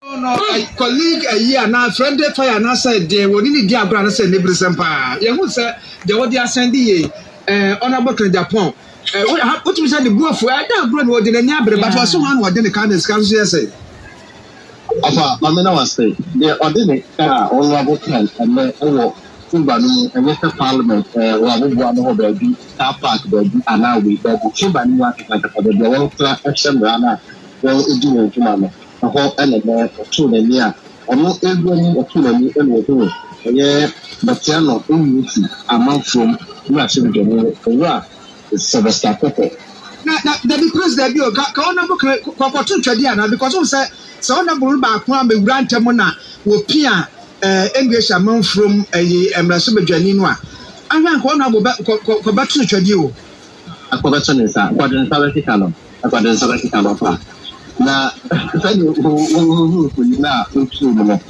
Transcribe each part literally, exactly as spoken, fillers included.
no, a colleague a year now, friend, fire, and I said, they were in the Abraham said, Nibble Sampa. You say, they were the Sandy, uh, honorable Agyapong. What you said, the boy for I don't know what the neighbor, but for someone who didn't kind of scout, say. Afa, I mean, I was saying, they ordinate all about ten and then over Timbanu and Mister Parliament, uh, one of the car park, and now we go to Timbanu, like the Walter Action Rana, well, doing Timana, a whole element of two and near, or not everyone or two and near, and yeah, but you're not only among from Russian General, Sylvester Tetteh. Now, the because they do a corner book for two Tradiana because of say, so number back one be grant Mona will peer English among from a Embracible Janinoa. I want one of the back to Tradio. A correction is a quadrant Sabaticano, a quadrant Sabaticano. Now, who now into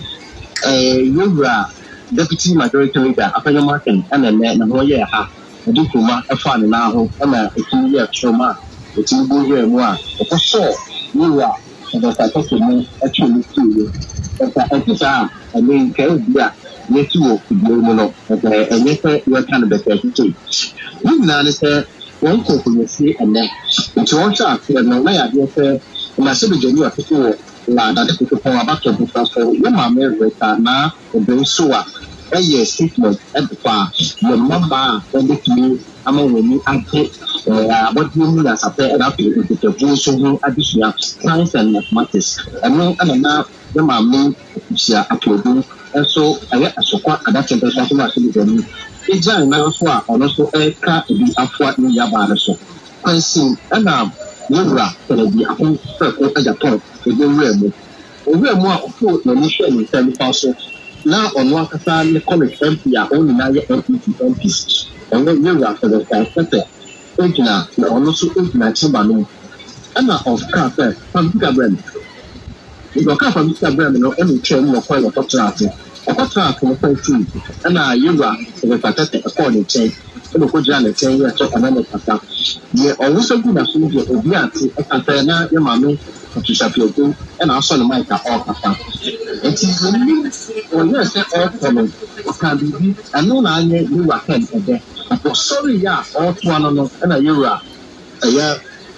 a deputy majority leader, a penny martin, and a man, and one year half. I do kuma a fan now, and a two-year trauma, the two year more. For sure, you are, and I talk to me actually to you. But I think I mean, yeah, you two could do no, and yet you are kind of better too. You know, say, one could you see, and then it's one shot, and no way I say, my civil you are to go, like that people come about to be so your mamma with now, and do so. A year statement at the far, your mama, when they to me, I'm only I take what you mean as a pair of people with the full additional science and mathematics. And no, and now the mammy, she are uploading, and so I get a support adaptation to something like this. It's a nice one, and also a car to be upward in Yabaraso. I see, and now, you are going to be a whole circle at the point, the real. We are more of the mission in seven thousand. Now on one side, the college M P are only nine M P to M Ps. And then you are for the Tetteh. Ejina, the also Ejina Chimbanu. And now of Cafe, from Gabriel. You go come from Gabriel, no any train or coil of Potrati. A Potrati will play two. And now you are for the Tetteh according to and the Janet ten years of another Pata. You are also good as you will be at a Catena, your mammy, to Shapiro, and also the mic are all Pata. It is when you say all coming, can be, and no line you are ten a day. But sorry, yeah, all one on and a euro. A year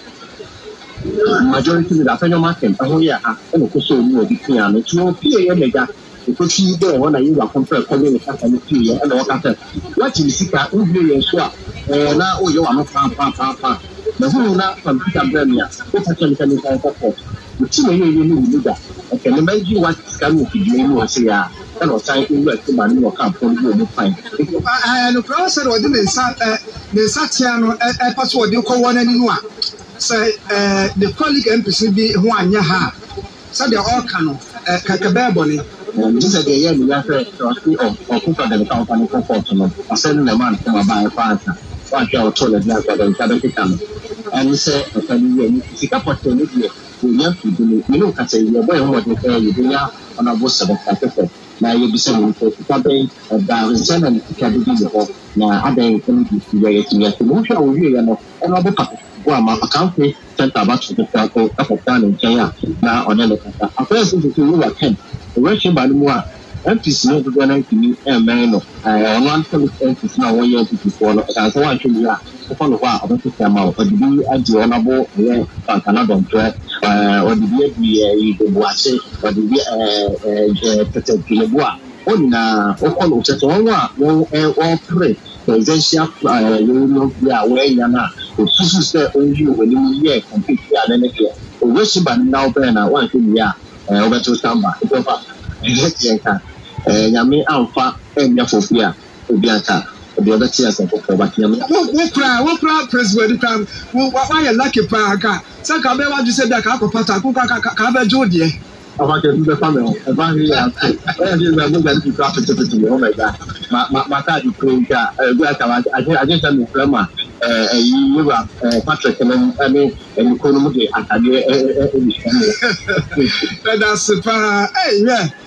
majority of the Federal market, a whole year, and also you will be clear. It's no P A mega. Because you don't want to use a compare calling it and the and all that. What you see, I will be a swap. Now, oh, you are not pam pam pam pam. The whole now from Peter Bremia, what I can tell you for the two you need that. I can imagine what can be doing, say, and or trying to work to my new account for you fine. I look also what didn't start the Satiano a password you call one anyone. Say, the colleague M P C be one yaha. So they're all canon, Kakababoni. This is the year we have to see of put on the company for fortune. I send a man from a buyer partner. One year or two, like that, and Cabin. And we say, okay, you see, opportunity, we have to do, you know, can say, you're very much you do on a bus of the now you'll be saying, Cabin, Darren, and Cabin, now I think you have to move your way and another couple. Well, my account sent about to the Taco of down in Kenya now on the a person to you are ten. The Russian by the more empties not going to me a man of one police now one year before as one to be a follow up about to come out, but be a honorable Canada threat or the be a watch or the protect the bois. Only now, all of one or three. Presidential, you know, we are away now. The sister on you when you hear completely identity. The Russian by now, Ben, I want to be over to Samba. It's over. Yami Alpha and Yafofia, Ubiata, the other tears of Yami. What cry, what cry, President? Why a lucky Praga? Sakabe, what you said that Kakopata, Kaka Jodi. About the family, about the movement to profit to me. Oh my God, my dad is going to I just am in Flama, you are Patrick, and I mean, and economy. That's super. Hey, yeah.